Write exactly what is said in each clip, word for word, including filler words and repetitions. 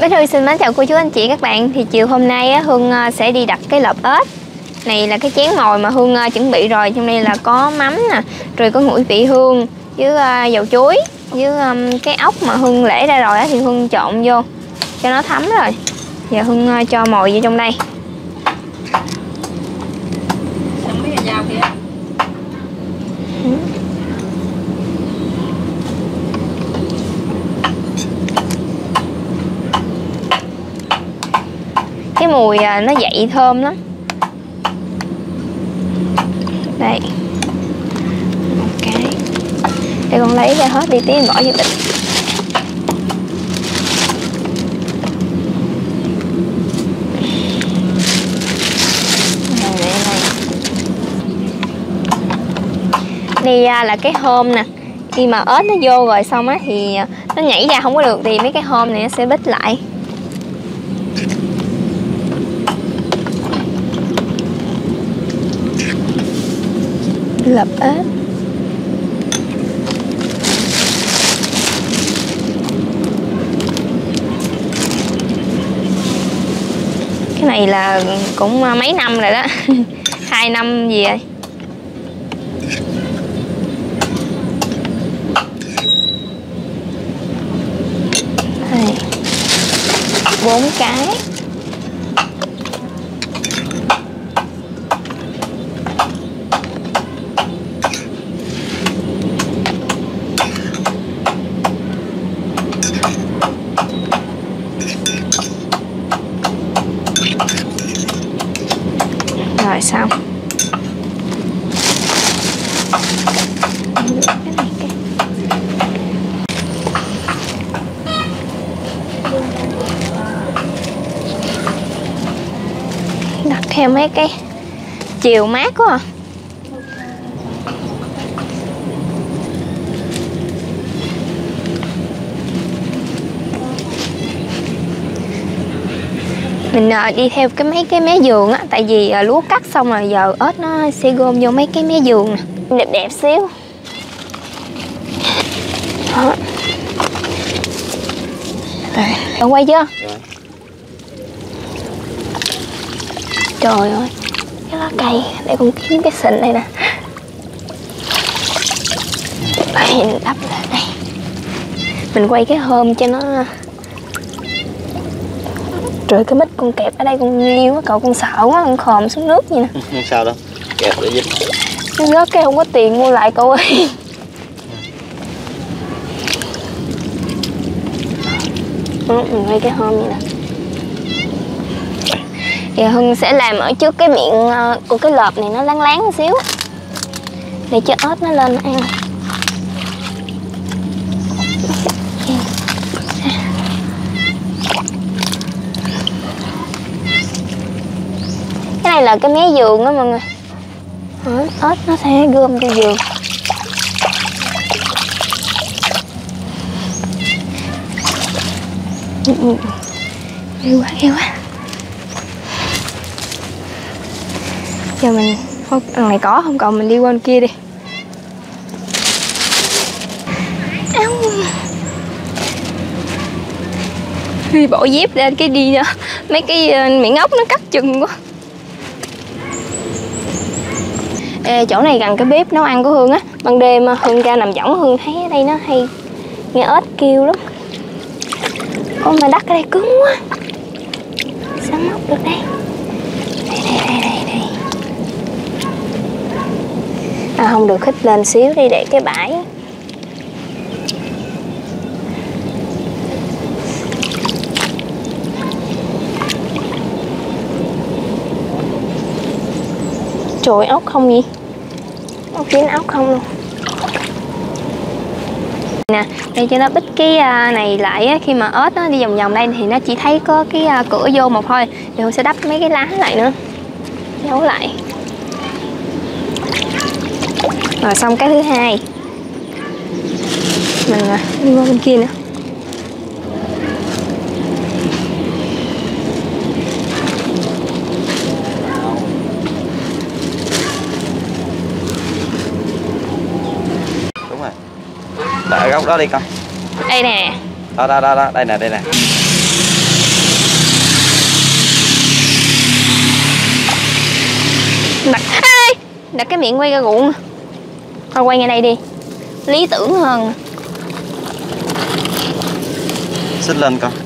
Bích Hương xin mến chào cô chú anh chị các bạn. Thì chiều hôm nay á, Hương sẽ đi đặt cái lợp ếch. Này là cái chén mồi mà Hương chuẩn bị rồi. Trong đây là có mắm nè, rồi có ngũ vị hương với dầu chuối với cái ốc mà Hương lễ ra rồi á, thì Hương trộn vô cho nó thấm rồi. Giờ Hương cho mồi vô trong đây. Không biết là dao kìa. Ừ. Cái mùi nó dậy thơm lắm. Đây. Một cái. Để con lấy ra hết đi tí bỏ vô bịch. Đây là cái hôm nè. Khi mà ếch nó vô rồi xong á thì nó nhảy ra không có được thì mấy cái hôm này nó sẽ bít lại. Lợp ếch. Cái này là cũng mấy năm rồi đó. Hai năm gì rồi. Đây. Bốn cái. Rồi xong. Đặt theo mấy cái chiều mát quá à. Mình đi theo cái mấy cái mé giường á, tại vì lúa cắt xong rồi giờ ếch nó sẽ gom vô mấy cái mé giường nè, đẹp đẹp xíu. Đó. Rồi, quay chưa? Rồi. Trời ơi, cái lá cây, để con kiếm cái xịn này nè. Đây, đắp lên đây. Mình quay cái hôm cho nó. Trời, cái mít con kẹp ở đây con liêu á cậu, con sợ quá, con khòm xuống nước vậy nè. Không sao đâu, kẹp để dính. Nó rớt cái không có tiền mua lại cậu ơi. Đó, mình quay cái hôm vậy nè. Thì Hưng sẽ làm ở trước cái miệng của cái lợp này nó láng láng một xíu để cho ếch nó lên nó ăn. Cái này là cái mé giường đó mọi người. Đó, ếch nó sẽ gom cho giường. Ghê quá, ghê quá. Giờ mình, thôi, đằng này có không còn mình đi qua bên kia đi. Áo. Đi bỏ dép lên cái đi nữa. Mấy cái miệng ốc nó cắt chừng quá. Ê, chỗ này gần cái bếp nấu ăn của Hương á. Ban đêm Hương ra nằm võng Hương thấy ở đây nó hay nghe ếch kêu lắm. Ôi mà đất ở đây cứng quá. Sao móc được đây? Đây, đây, đây, đây, đây. À, không được khích lên xíu đi để cái bãi. Trời, ốc không gì? Ốc chín ốc không luôn. Nè, để cho nó bít cái này lại á, khi mà ếch nó đi vòng vòng đây thì nó chỉ thấy có cái cửa vô một thôi. Thì Hương sẽ đắp mấy cái lá lại nữa. Giấu lại. Rồi xong cái thứ hai. Mình đi qua bên kia nữa. Tại góc đó đi con. Đây nè. Đó, đó, đó, đó, đây nè, đây nè. Đặt, ê, đặt cái miệng quay ra ruộng. Thôi quay ngay đây đi, lý tưởng hơn. Xích lên con.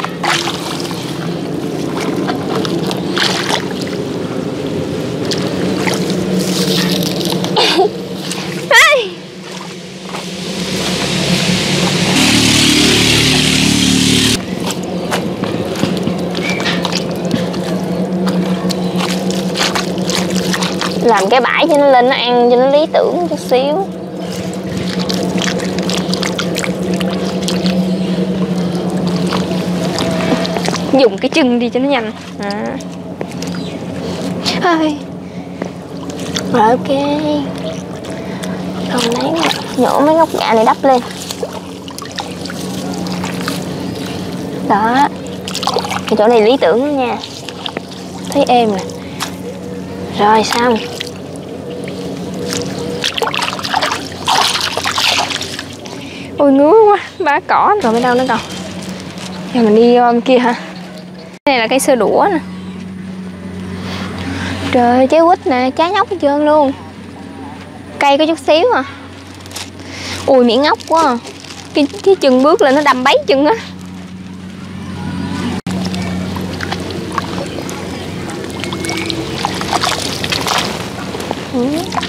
Làm cái bãi cho nó lên nó ăn cho nó lý tưởng chút xíu. Dùng cái chân đi cho nó nhanh. À. Thôi. Rồi ok. Còn lấy nhổ mấy gốc gạ này đắp lên. Đó. Cái chỗ này lý tưởng đó nha. Thấy êm nè. Rồi xong. Ôi ngứa quá, bá cỏ rồi mới đâu nữa đâu. Giờ mình đi um, kia hả? Cái này là cây sơ đũa nè. Trời ơi, trái quýt nè, trái nhóc hết trơn luôn. Cây có chút xíu à. Ui miệng ngốc quá à. Cái, cái chân bước lên nó đâm bấy chân á. Ừ.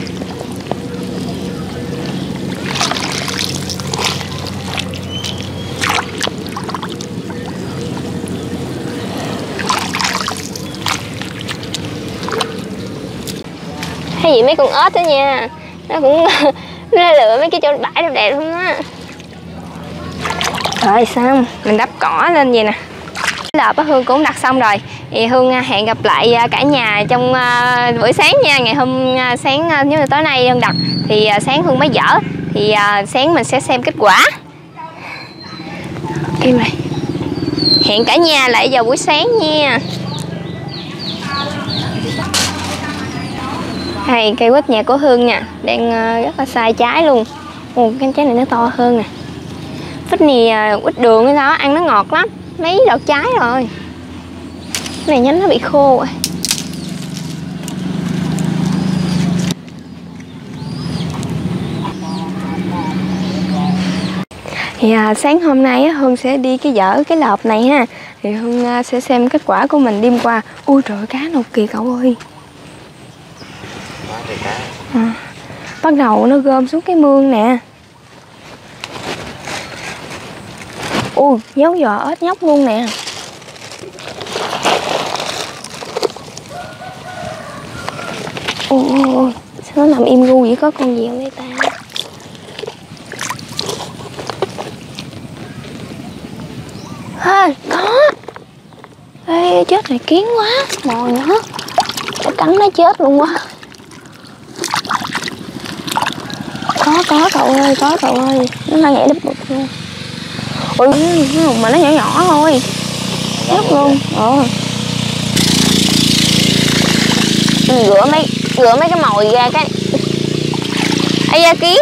Hay gì mấy con ếch đó nha, nó cũng nó lựa mấy cái chỗ bãi đẹp đẹp không á. Rồi xong mình đắp cỏ lên vậy nè. Lợp á Hương cũng đặt xong rồi thì Hương hẹn gặp lại cả nhà trong uh, buổi sáng nha. Ngày hôm uh, sáng uh, nếu mà tối nay Hương đặt thì uh, sáng Hương mới dở thì uh, sáng mình sẽ xem kết quả. Kim này hẹn cả nhà lại vào buổi sáng nha. Hay cây quýt nhà của Hương nha, đang uh, rất là sai trái luôn. Ồ, cái trái này nó to hơn nè. Quýt này uh, quýt đường cái đó ăn nó ngọt lắm. Mấy đợt trái rồi. Cái này nhánh nó bị khô rồi. Thì à, sáng hôm nay á, Hương sẽ đi cái dở cái lợp này ha. Thì Hương à, sẽ xem kết quả của mình đêm qua. Ui trời cá nục kìa cậu ơi. À, bắt đầu nó gom xuống cái mương nè. Ui dấu giò ếch nhóc luôn nè. Ôi ôi ôi, sao nó nằm im ru vậy, có con gì không đây ta? À, có. Ê, chết này kiến quá, mồi nữa. Nó cắn nó chết luôn quá. Có, có cậu ơi, có cậu ơi. Nó đang nhảy đập bụt luôn. Ôi, mà nó nhỏ nhỏ thôi. Chết luôn. Ờ. Rửa mấy, rửa mấy cái mồi ra cái. Ây da kiến.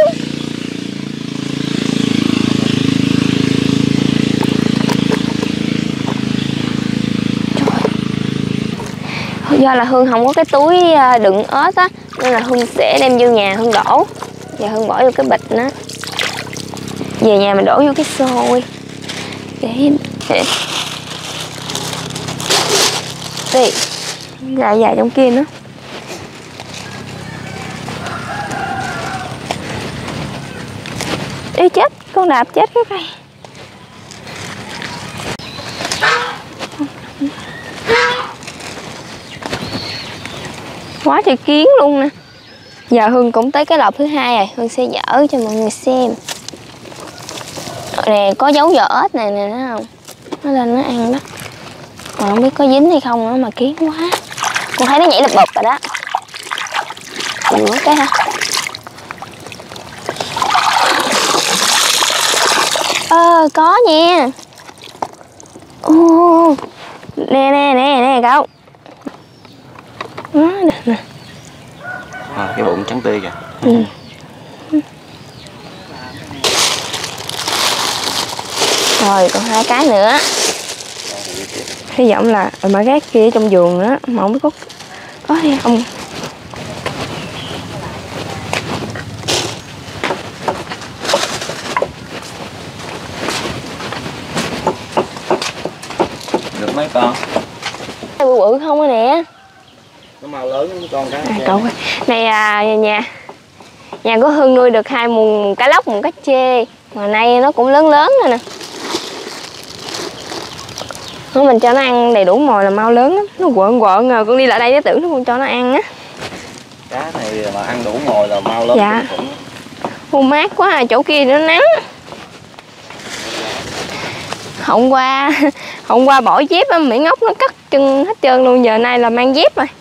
Do là Hương không có cái túi đựng ớt á, nên là Hương sẽ đem vô nhà Hương đổ. Và Hương bỏ vô cái bịch đó. Về nhà mình đổ vô cái xôi để để đi dài dài trong kia nữa. Ê chết, con đạp chết cái cây. Quá trời kiến luôn nè. Giờ Hương cũng tới cái lợp thứ hai rồi, Hương sẽ dở cho mọi người xem. Nè có dấu giò ếch này nè, thấy không? Nó lên nó ăn đó. Mà không biết có dính hay không nữa mà kiến quá. Con thấy nó nhảy lập bập rồi đó. Mình nuốt cái ha. Ờ có nha. Ô, nè nè nè nè cậu. Đó, nè nè. À, cái bụng trắng tươi kìa. Ừ. Rồi còn hai cái nữa. Hy vọng là mà cái kia trong vườn nữa mà không biết có có hay không. mấy con? Bự bự không á nè. Nó màu lớn nó con cá. À, cậu ơi. Này à, nhà nhà của Hưng nuôi được hai mùng cá lóc, mùng cá chê. Mà nay nó cũng lớn lớn rồi nè. Nếu mình cho nó ăn đầy đủ mồi là mau lớn lắm. Nó quợn quợn à, con đi lại đây nó tưởng nó không cho nó ăn á. Cá này mà ăn đủ mồi là mau lớn. Dạ. Ô, mát quá à, chỗ kia nó nắng. Hôm qua hôm qua bỏ dép á, Mỹ Ngốc nó cắt chân hết trơn luôn, giờ nay là mang dép rồi.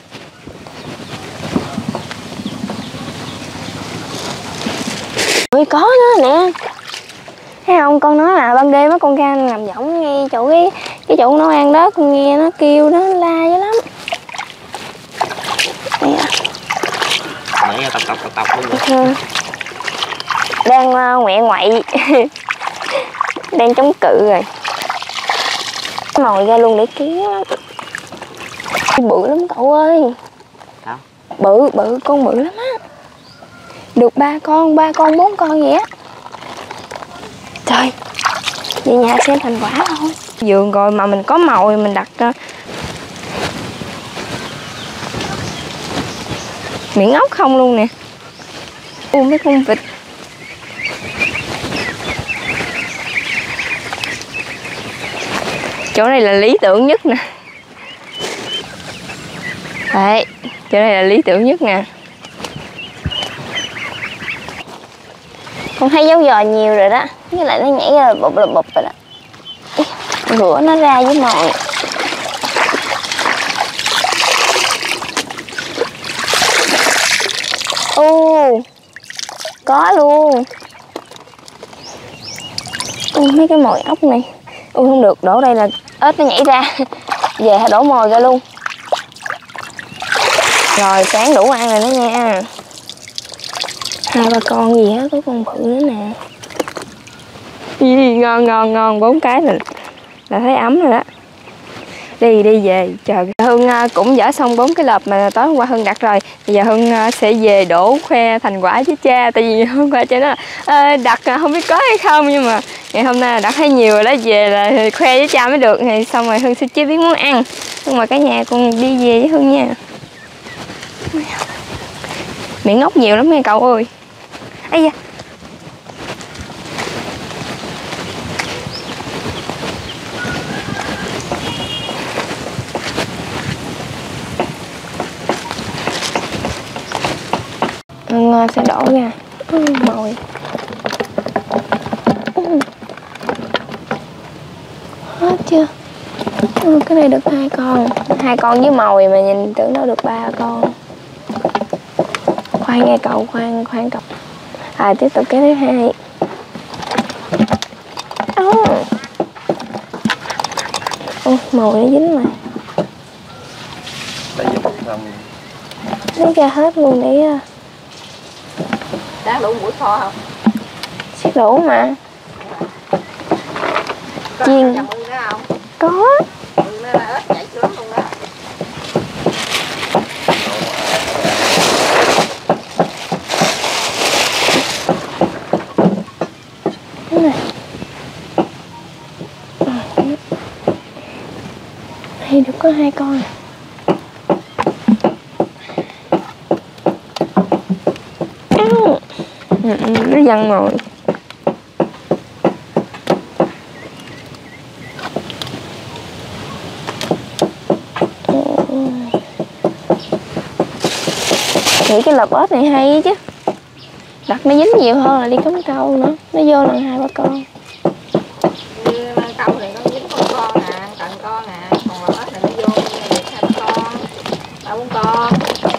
Ôi có nữa nè. Thấy không, con nói là ban đêm á con ra nằm võng ngay chỗ cái cái chỗ nấu ăn đó, con nghe nó kêu nó la dữ lắm. Đây à. Nãy tập tập tập tập luôn rồi. Ừ. Đang uh, ngoẹ ngoậy. Đang chống cự rồi. Mồi ra luôn để kiếm. Bự lắm cậu ơi. Sao? Bự bự con bự lắm á. Được ba con, ba con, bốn con vậy á. Trời, về nhà xem thành quả thôi. Vườn rồi mà mình có mồi mình đặt uh, miệng ốc không luôn nè. Ui mấy con vịt. Chỗ này là lý tưởng nhất nè. Đấy, chỗ này là lý tưởng nhất nè. Con thấy dấu giò nhiều rồi đó. Với lại nó nhảy ra bụp là bụp rồi đó. Rửa nó ra với mồi. Ô, có luôn. Ô, mấy cái mồi ốc này. Ui không được, đổ đây là ếch nó nhảy ra. Về đổ mồi ra luôn. Rồi sáng đủ ăn rồi đó nha. Hai ba con gì hết, có con bự nữa nè. Ý, ngon ngon ngon, bốn cái là, là thấy ấm rồi đó. Đi đi về, chờ Hưng cũng dỡ xong bốn cái lợp mà tối hôm qua Hưng đặt rồi. Bây giờ Hưng sẽ về đổ khoe thành quả với cha. Tại vì hôm qua cha nói là đặt không biết có hay không, nhưng mà ngày hôm nay là đặt thấy nhiều rồi đó, về là khoe với cha mới được. Thì xong rồi Hưng sẽ chế biến món ăn. Nhưng mà cả nhà con đi về với Hưng nha. Miệng ngốc nhiều lắm nha cậu ơi. Ây da. Hưng sẽ đổ ra. Ừ, mồi. Ừ. Hết chưa? Ừ, cái này được hai con. Hai con với mồi mà nhìn tưởng đâu được ba con. Khoan nghe cậu, khoan, khoan cậu. À, tiếp tục cái thứ hai. Oh. Ôi, mồi nó dính mà. Tại vì không. Lấy ra hết luôn để... Đã đủ mũi kho không? Xếp đủ mà. Chiên. Có. Ừ, nó là ếch nhảy xuống luôn đó. Đúng rồi. Đây được có hai con. Ừ, nó văng rồi. Nghĩ cái lợp ếch này hay chứ. Đặt nó dính nhiều hơn là đi cắm câu nữa. Nó vô lần hai ba con. Như câu này nó dính con con à, cần con à. Còn lợp ếch này nó vô được hai ba con, ba bốn con.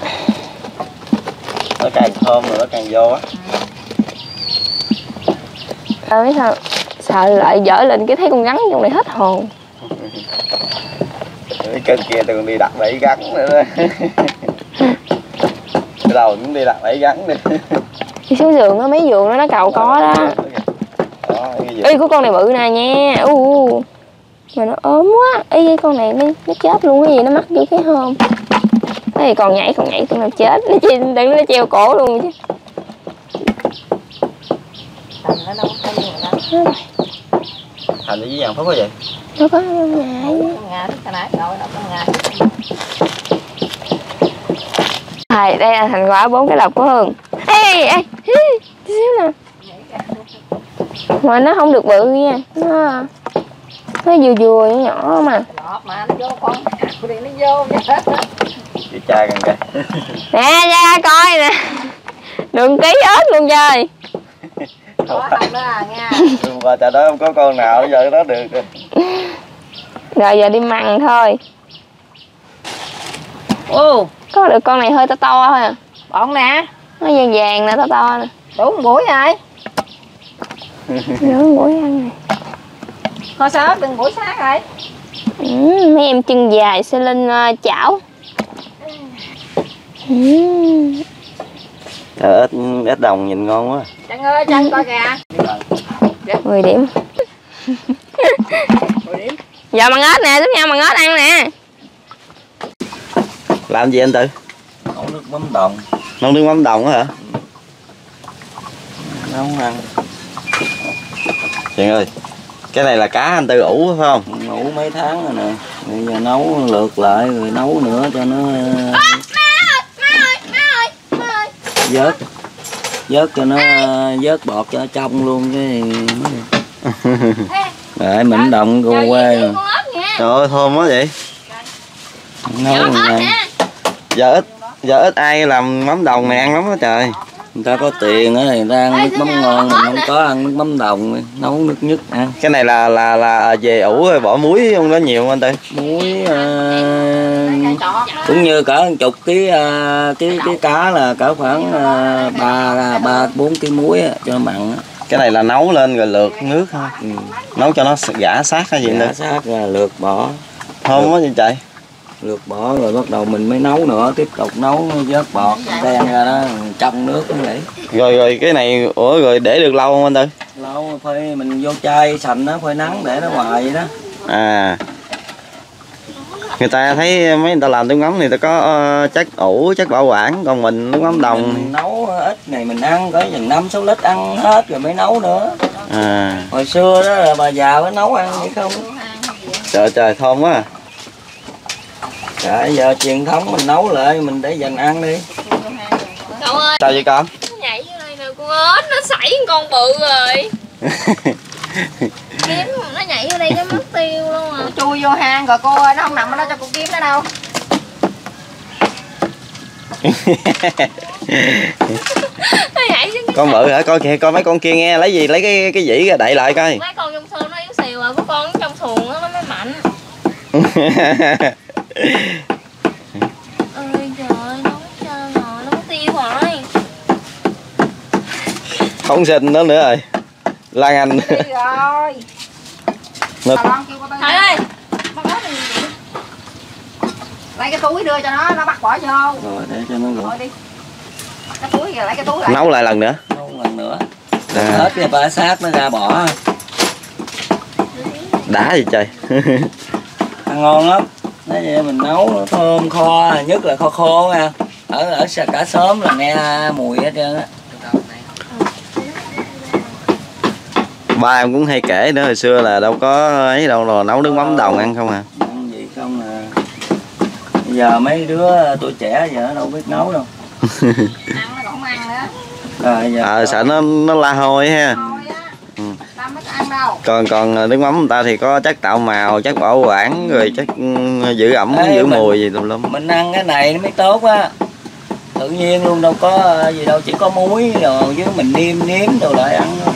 Nó càng thơm rồi nó càng vô á. Tao biết sao, sợ lại dở lên cái thấy con rắn trong này hết hồn. Cái kênh kia tôi còn đi đặt bẫy gắn nữa đó. Cái đầu cũng đi đặt bẫy gắn đi. Đi xuống giường á, mấy giường đó nó cầu có đó. Đó, Ê, có con này bự nè nha. U mà nó ốm quá. Ê, cái con này nó, nó chết luôn, cái gì nó mắc vô cái hôm. Cái gì còn nhảy, còn nhảy con nào chết. Nó đừng nó treo cổ luôn chứ. Thành nó đâu có nhiều lắm. Thành ở dưới vàng phúc quá vậy? Nó có trong nhà. Trong nhà thì nãy rồi đâu trong nhà. Đây, đây là thành quả bốn cái lọc của Hương. Ê, ê, tí xíu nè. Mà nó không được bự nha. Nó nó vừa vừa nhỏ nhỏ mà. Lọt mà nó vô con của đi nó vô nha. Chị trai gần kìa. Nè, ra coi nè. Đừng ký ớt luôn trời. Có không đó à nha. Và tại đó không có con nào giờ nó được rồi. Rồi giờ đi mặn thôi. Ô, Có được con này hơi to to thôi à. bọn nè. Nó vàng vàng nè, to to nè. Đủ một buổi rồi. Nửa buổi ăn này. Thôi sao đừng buổi sáng rồi. Ừ, mấy em chân dài sẽ lên uh, chảo. Ừ. Trời, ít ít đồng nhìn ngon quá. Trăng ơi, Trăng coi kìa. mười điểm. mười điểm. Giờ bằng ớt nè, giúp nhau bằng ớt ăn nè. Làm gì anh Tư? Nấu nước mắm đồng. Nấu nước mắm đồng á hả? Nấu ăn. Chuyện ơi, cái này là cá anh Tư ủ phải không? Ủ mấy tháng rồi nè. Bây giờ nấu lượt lại rồi nấu nữa cho nó vớt. Vớt cho nó vớt bọt cho nó trong luôn cái. Rồi mình đồng cô quê rồi. Trời ơi thơm quá vậy. Nấu này. Giờ ít giờ ít ai làm mắm đồng này ăn lắm đó trời. Người ta có tiền á thì người ta ăn nước mắm ngon, mình không có ăn nước mắm đồng, nấu nước nhất ăn. Cái này là là là về ủ rồi bỏ muối không, nó nhiều không anh Tư? Muối uh, cũng như cả chục ký uh, cái cái cá là cỡ khoảng uh, ba ba bốn ký muối á, cho nó mặn. Cái này là nấu lên rồi lượt nước thôi. Ừ. Nấu cho nó gã sát hay gì nữa. Gã sát ra lượt bỏ. Thơm quá vậy trời. Lượt bỏ rồi bắt đầu mình mới nấu nữa, tiếp tục nấu vớt bọt đen ra đó trong nước cũng vậy. Rồi rồi cái này ủa rồi để được lâu không anh Tư? Lâu phơi mình vô chai sành nó phơi nắng để nó hoài vậy đó. À. Người ta thấy mấy người ta làm nước mắm này ta có uh, chất ủ, chất bảo quản, còn mình nước mắm đồng mình nấu ít này mình ăn có chừng năm sáu lít ăn hết rồi mới nấu nữa. À. Hồi xưa đó là bà già mới nấu ăn vậy không. Trời trời thơm quá à. Trời giờ truyền thống mình nấu lại mình để dành ăn đi. Cậu ơi. Sao vậy con? Nó nhảy vô đây nè con ếch, nó sảy con bự rồi. Kiếm nó nhảy vô đây cái mất tiêu luôn à. Chui vô hang rồi cô ơi, nó không nằm ở đó cho cô kiếm nó đâu. Nó nhảy xuống cái Con bự hả? Coi kìa, coi mấy con kia nghe, lấy gì lấy cái cái dĩ ra đậy lại coi. mấy con trong xuồng nó yếu xìu rồi, có con trong xuồng nó mới mạnh. Ơi trời ơi, nóng trơn rồi, nó mất tiêu rồi. Không xin nó nữa rồi. Lan Anh. Đi rồi. Nó... Thôi ơi. Lấy cái túi đưa cho nó, nó bắt bỏ vô. Rồi để cho nó Thôi luộc. đi. Cái túi kìa, lấy cái túi lại. Nấu lại lần nữa. Nấu lần nữa. À. Hết cái bã sát nó ra bỏ. Đã gì trời. Ăn ngon lắm. Nói vậy mình nấu nó thơm kho, nhất là kho khô nha. Ở ở cả xóm là nghe mùi hết trơn á. Ba em cũng hay kể nữa, hồi xưa là đâu có ấy đâu, rồi nấu nước mắm đồng ăn không à. Ăn gì không à. Bây giờ mấy đứa tuổi trẻ giờ nó đâu biết nấu đâu. Ăn nó còn không ăn nữa. Rồi giờ Ờ, sợ nó nó la hôi ha. Thôi á. Ừ. Tao mới ăn đâu. Còn còn nước mắm người ta thì có chất tạo màu, chất bảo quản, rồi chất ừ, giữ ẩm, Ê, giữ mình- mùi gì tùm lum. mình ăn cái này nó mới tốt á. Tự nhiên luôn đâu có gì đâu, chỉ có muối rồi với mình nêm nếm đồ lại ăn thôi.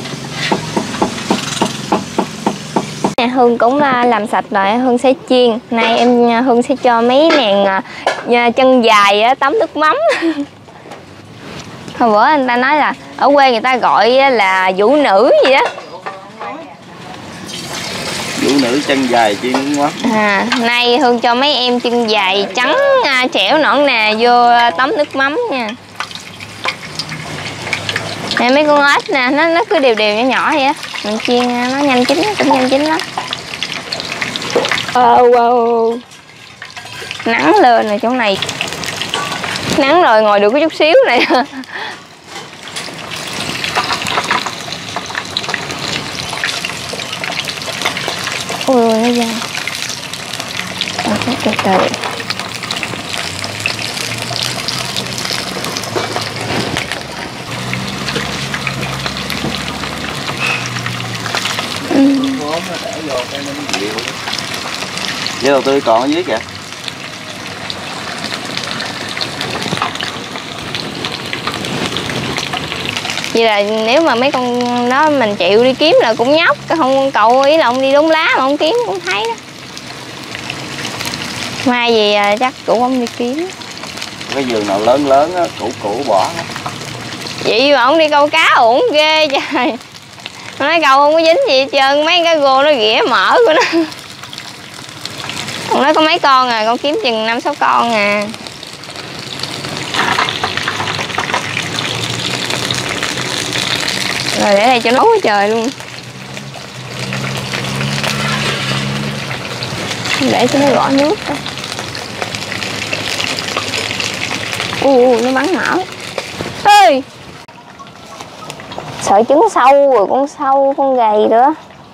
Nè, Hương cũng uh, làm sạch rồi, Hương sẽ chiên. Nay em uh, Hương sẽ cho mấy nàng uh, chân dài uh, tắm nước mắm. Hồi bữa anh ta nói là ở quê người ta gọi uh, là vũ nữ gì đó. Vũ nữ chân dài chiên nước mắm. À, nay Hương cho mấy em chân dài trắng uh, trẻo nõn nè vô uh, tắm nước mắm nha. Nè mấy con ếch nè, nó nó cứ đều đều nhỏ nhỏ vậy á. Mình chiên uh, nó nhanh chín, nó cũng nhanh chín lắm. Oh, wow. Nắng lên rồi chỗ này. Nắng rồi ngồi được có chút xíu này. Ui ui nó ra. Từ từ từ. Với đầu tươi còn ở dưới kìa. Vậy là nếu mà mấy con đó mình chịu đi kiếm là cũng nhóc, không cậu ý là ông đi đốn lá mà không kiếm cũng thấy đó. Mai gì chắc cũng không đi kiếm. Cái giường nào lớn lớn á, cũ cũ bỏ. Vậy mà ông đi câu cá uổng ghê trời. Nói câu không có dính gì hết trơn, mấy cái gô nó ghĩa mỡ của nó. Con nói có mấy con à, con kiếm chừng năm sáu con à. Rồi để đây cho nấu quá trời luôn. Để cho nó gõ nước thôi. U nó bắn mỡ. Ê! Sợ trứng sâu rồi, con sâu, con gầy nữa.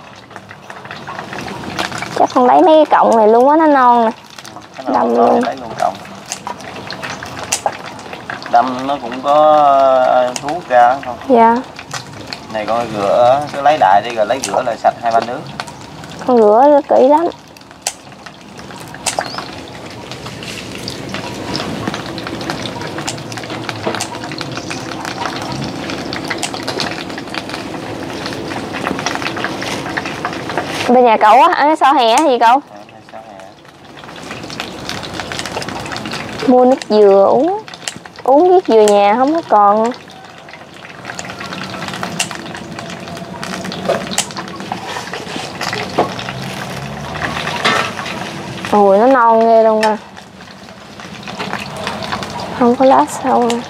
Chắc con lấy mấy cái cọng này luôn á, nó non nè. Đâm luôn. Lấy luôn cọng. Đâm nó cũng có thuốc ra không? Dạ. Này con rửa, cứ lấy đại đi rồi lấy rửa là sạch hai ba nước. Con rửa nó kỹ lắm. Bên nhà cậu á, ở sau hè gì cậu? À, Mua nước dừa uống. Uống nước dừa nhà không có còn. Ôi nó non ghê luôn à. Không có lá sâu nữa.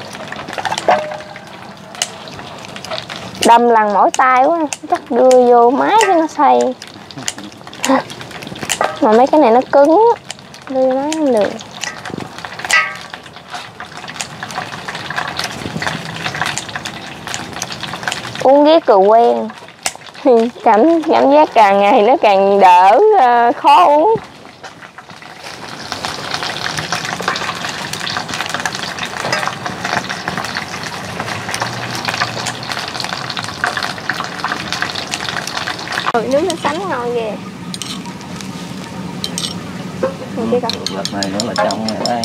Đâm lần mỏi tay quá, chắc đưa vô máy cho nó xay. Mà mấy cái này nó cứng, đưa nó không được. Uống riết rồi quen. cảm cảm giác càng ngày nó càng đỡ uh, khó uống. Ừ, nước nó sánh ngon ghê. Cái Vật này nữa là trong đây.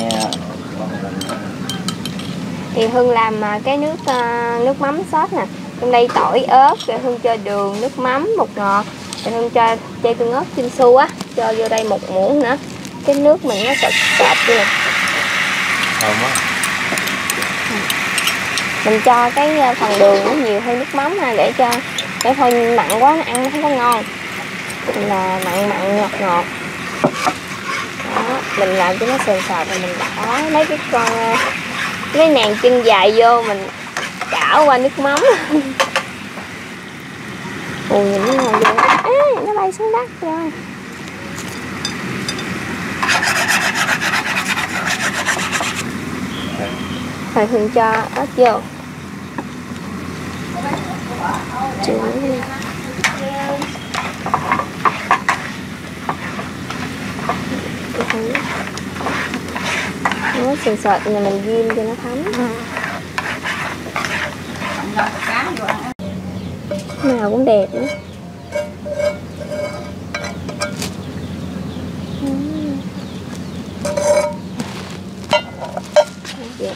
Thì Hương làm cái nước uh, nước mắm sốt nè. Trong đây tỏi ớt, rồi Hương cho đường, nước mắm, bột ngọt, rồi Hương cho chai tương ớt Chin Su á, cho vô đây một muỗng nữa. Cái nước mình nó sệt sệt luôn. Thơm quá. Mình cho cái phần đường nó nhiều hơn nước mắm ha, để cho để thôi mặn quá nó ăn nó không có ngon. Là mặn mặn ngọt ngọt. Đó, mình làm cho nó sền sệt rồi mình bỏ mấy cái con cái nàng chân dài vô mình chảo qua nước mắm. Ui nhìn nó ngon ghê. À, nó bay xuống đất rồi. Rồi Hương cho ớt vô. Chữ. Nó sền sệt là mình ghim cho nó thấm. Nào cũng đẹp nữa. Đẹp.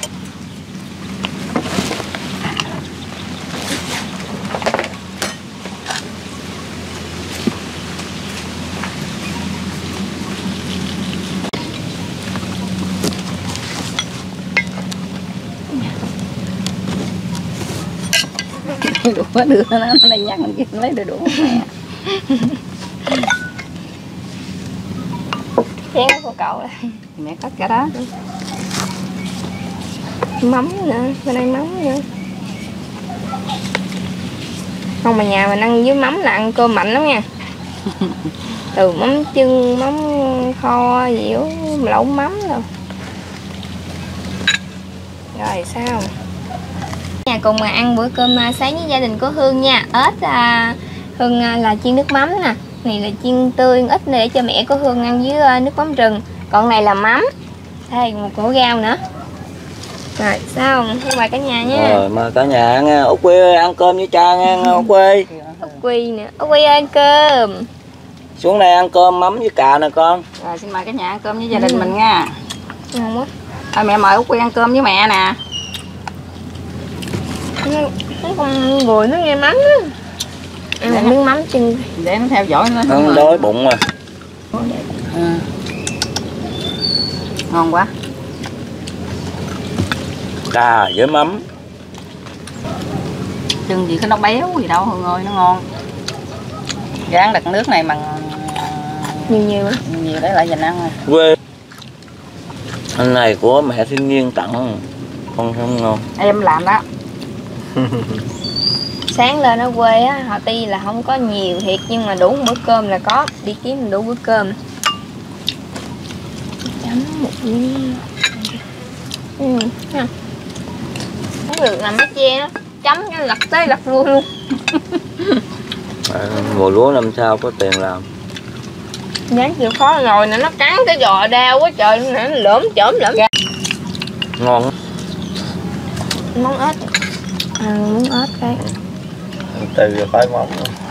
Đũa đưa nó nó này nhắc mình kia lấy đôi đũa mẹ. Chén của cậu đây. Mẹ cất cả đó. Mắm nữa, bên đây mắm nữa. Không mà nhà mình ăn với mắm là ăn cơm mạnh lắm nha. Từ mắm chưng, mắm kho, dẻo, lẩu mắm rồi. Rồi sao? Nhà cùng mà ăn bữa cơm sáng với gia đình của Hương nha. Ếch à, Hương là chiên nước mắm nè, Này là chiên tươi ít để cho mẹ có Hương ăn với nước mắm rừng. Còn này là mắm. Đây một củ rau nữa. Rồi xong, mời cả nhà nha. Rồi mời cả nhà nha. Út Quy ơi, ăn cơm với cha nha Út Quy. Út Quy nữa. Út Quy ơi, ăn cơm. Xuống đây ăn cơm mắm với cà nè con. Rồi xin mời cả nhà ăn cơm với gia đình ừ. mình nha. Ngon quá. Thôi mẹ mời Út Quy ăn cơm với mẹ nè. Nó còn bùi nó nghe mắm á. Ăn một miếng mắm chân. Để nó theo dõi nó. Ăn đói bụng rồi. Ừ. Ngon quá. Cà với mắm. Đừng gì cái nó béo gì đâu Hương ơi, nó ngon. Ráng đặt nước này bằng nhiều nhiều nhiều đấy lại dành ăn rồi. Quê. Anh này của mẹ thiên nhiên tặng. Con không ngon. Em làm đó. Sáng lên ở quê á, họ tuy là không có nhiều thiệt nhưng mà đủ một bữa cơm là có, đi kiếm đủ bữa cơm. Chấm một miếng. Ừ, ha. Không được làm mấy che đó, chấm cái lật tới lật luôn luôn. À, mùa lúa năm sau có tiền làm. Dán chịu khó rồi nè, nó cắn cái giò đau quá trời, nó lỡm chởm lỡm. Ngon. Món ếch. Ăn món ếch đây. Từ phải món.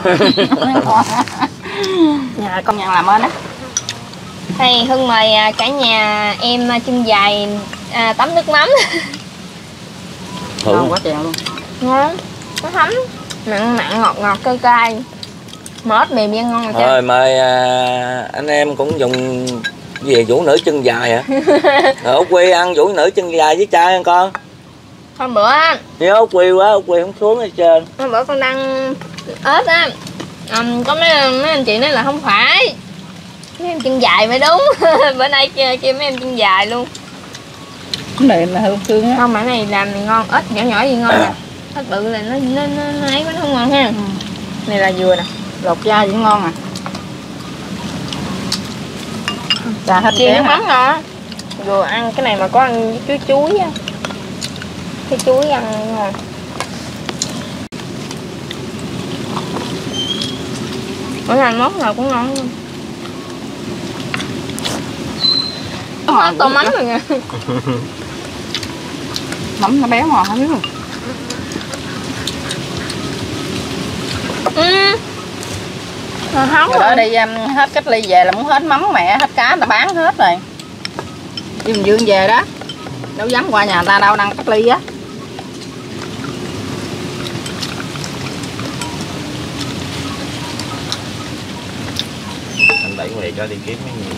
Nhà công nhận làm ơn á. Đây Hưng mời cả nhà em chân dài à, tắm nước mắm. Ngon quá trời luôn. Ngon, nó thấm, mặn mặn ngọt ngọt cay cay. Mớt mềm ăn ngon rồi. Thôi mời à, anh em cũng dùng về vũ nữ chân dài hả? Rồi Út Quy ăn vũ nữ chân dài với cha ăn con. Hôm bữa á. Nhớ Út Quy quá, Út Quy không xuống hết trơn. Hôm bữa con đăng ếch á. Um, có mấy, mấy anh chị nói là không phải. Mấy em chân dài mới đúng. Bữa nay kia, kia mấy em chân dài luôn. Cái này là Hương Phương á. Không, mà cái này làm thì ngon, ếch nhỏ nhỏ gì ngon nè. Ếch bự là nó nó nó, nó ấy quá, nó không ngon ha. Ừ. Này là dừa nè. Lột da cũng ngon à. Dạ hết chiên nước mắm ngon. Vừa ăn cái này mà có ăn với chuối chuối á. Cái chuối ăn ngon. Mỗi lần món nào cũng ngon luôn. Nó tô mắm rồi nha. Mắm nó béo mà không biết rồi. Ừ. Không rồi đó đi um, hết cách ly về là muốn hết mắm mẹ, hết cá ta bán hết rồi. Đi Bình Dương về đó. Đâu dám qua nhà người ta đâu, đang cách ly á. Anh đẩy Nguyệt cho đi kiếm mấy nhiều.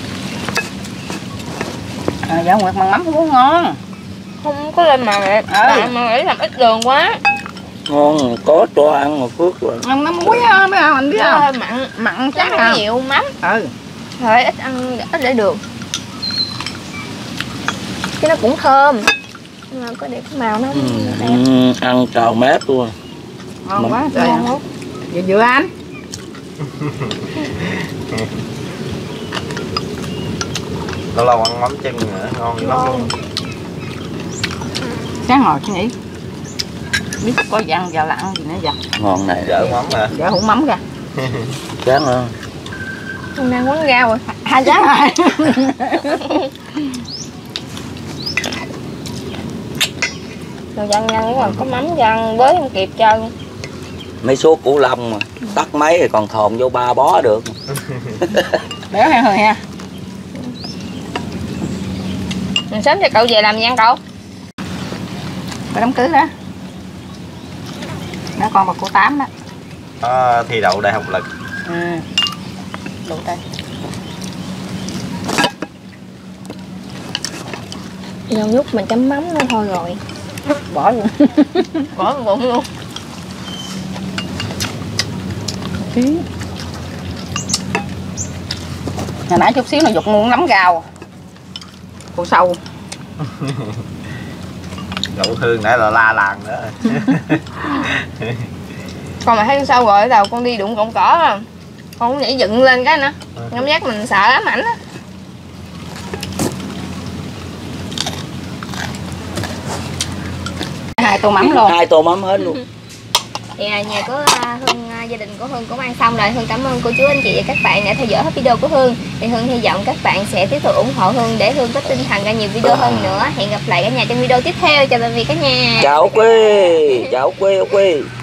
À, dạ Nguyệt mặn mắm không có ngon. Không có lên mà mẹ. Ừ. Mà nghĩ làm ít đường quá. Ngon, có cho ăn mà phước rồi. Ăn nó muối á, mấy ông anh biết không? Hơi mặn, mặn chắc không nhiều mắm. Ừ. Thôi ít ăn, ít để được. Cái nó cũng thơm. Nhưng mà có đẹp cái màu nó Ừ, đẹp. ừ, ăn trào mát luôn. Ngon Mắm. quá trời. Ngon quá. Vừa vừa anh. Lâu lâu ăn mắm chân nữa, ngon lắm luôn. Sáng ngồi suy nghĩ. Biết có gì ăn giờ là ăn gì nữa giờ. Ngon này. Dở mắm à. Dở hũ mắm ra. Chán hả? Hôm nay quán rau rồi. Hai chán rồi. Rồi dân nhân còn có mắm dân với không kịp trơn. Mấy số củ lông mà tắt máy rồi còn thồn vô ba bó được. Béo hay hơi ha. Mình sớm cho cậu về làm gì ăn cậu? Có đám cưới đó. Nó con bà cô Tám đó. Có thi đậu đại học lực. Ừ. Đủ tay. Dầu nhúc mình chấm mắm nó thôi rồi. Bỏ luôn. Bỏ vào bụng luôn. Hồi nãy chút xíu nó giục muôn nắm gào. Cô sâu. Đậu Hương nãy là la làng nữa. Con mà thấy con sâu rồi ở đầu con đi đụng cọng cỏ không? Con cũng nhảy dựng lên cái nữa. Cảm giác mình sợ lắm ảnh á. Hai tô mắm luôn. Hai tô mắm hết luôn. Thì à, nhà của à, Hương, à, gia đình của Hương cũng ăn xong rồi. Hương cảm ơn cô chú anh chị và các bạn đã theo dõi hết video của Hương. Thì Hương hy vọng các bạn sẽ tiếp tục ủng hộ Hương để Hương có tinh thần ra nhiều video hơn nữa. Hẹn gặp lại cả nhà trong video tiếp theo. Chào tạm biệt cả nhà. Chào Quy, chào Quy, Quy.